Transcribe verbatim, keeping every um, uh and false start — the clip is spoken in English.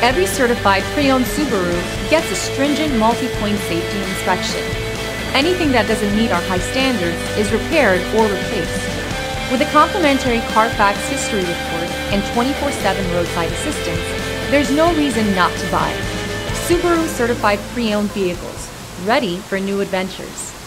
Every certified pre-owned Subaru gets a stringent multi-point safety inspection. Anything that doesn't meet our high standards is repaired or replaced. With a complimentary Carfax history report and twenty-four seven roadside assistance, there's no reason not to buy. Subaru certified pre-owned vehicles, ready for new adventures.